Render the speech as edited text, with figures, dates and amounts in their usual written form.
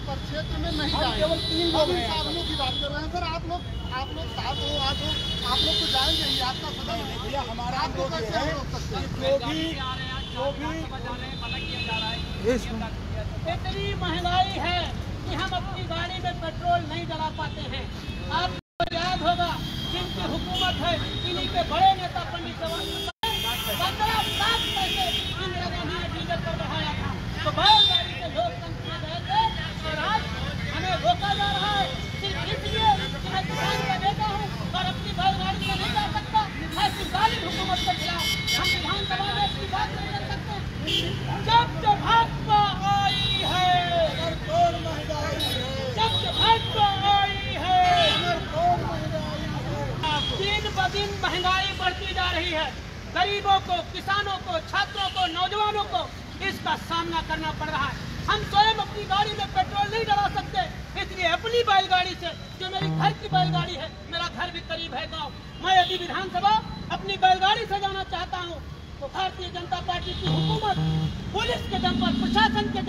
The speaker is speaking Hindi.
क्षेत्र में नहीं जाएंगे। केवल 3 लोग हैं। साधनों की बात कर रहे हैं सर। आप लोग 7 हो 8 हो, आप लोग तो जाएंगे ही, आपका सदन है भैया। हमारा आप लोग कैसे हम रोक सकते हैं? इतनी महंगाई है कि हम अपनी गाड़ी में पेट्रोल नहीं डला पाते हैं। आपको याद होगा जिनकी हुकूमत है, इन्हीं के बड़े नेता पंडित जवाहरलाल 15-7 पैसे इंदिरा गांधी ने डीजल पर बढ़ाया था, तो बैलगाड़ी से लोग तंग किए गए थे और आज हमें रोका जा रहा है सिर्फ इसलिए कि मैं किसान का बेटा हूँ और अपनी बैलगाड़ी से नहीं जा सकता। ऐसी जालिम हुकूमत के खिलाफ हम विधानसभा में अपनी बात नहीं कर सकते। जब से भाजपा आई है, जब से भाजपा आई है, दिन ब दिन महंगाई बढ़ती जा रही है। गरीबों को, किसानों को, छात्रों को, नौजवानों को इसका सामना करना पड़ रहा है। हम स्वयं अपनी गाड़ी में पेट्रोल नहीं डला सकते, इसलिए अपनी बैलगाड़ी से, जो मेरी घर की बैलगाड़ी है, मेरा घर भी करीब है गाँव, मैं यदि विधानसभा अपनी बैलगाड़ी से जाना चाहता हूँ तो भारतीय जनता पार्टी की हुकूमत पुलिस के दम पर, प्रशासन के